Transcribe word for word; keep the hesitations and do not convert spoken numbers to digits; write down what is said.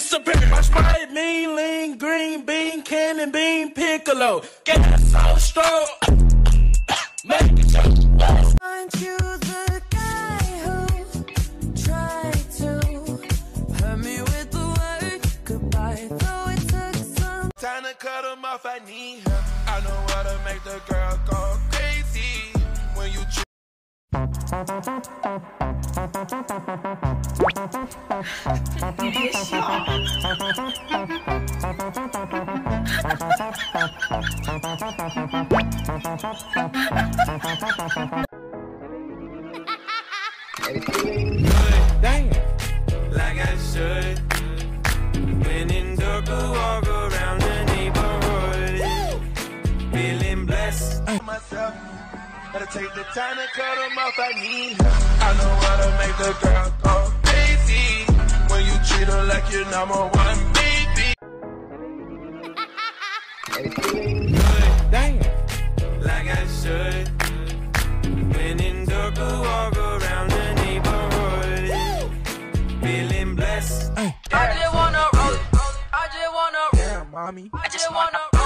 disappear. My sprite, mean, lean, green bean, cannon bean, piccolo. Gas so strong. Make it jump. Aren't you the guy who tried to hurt me with the word goodbye? Though it took some time to cut him off, I need help. I know how to make the girl go crazy when you treat. Damn. Like I should. When in dark, walk around the neighborhood. Feeling blessed. Myself. Gotta take the time to cut them off, I need help. I know how to make the girl go crazy when you treat her like your number one baby. Damn. Like I should. When in dark, walk around the neighborhood. Feeling blessed. I just wanna roll it. I just wanna Damn, mommy. I just wanna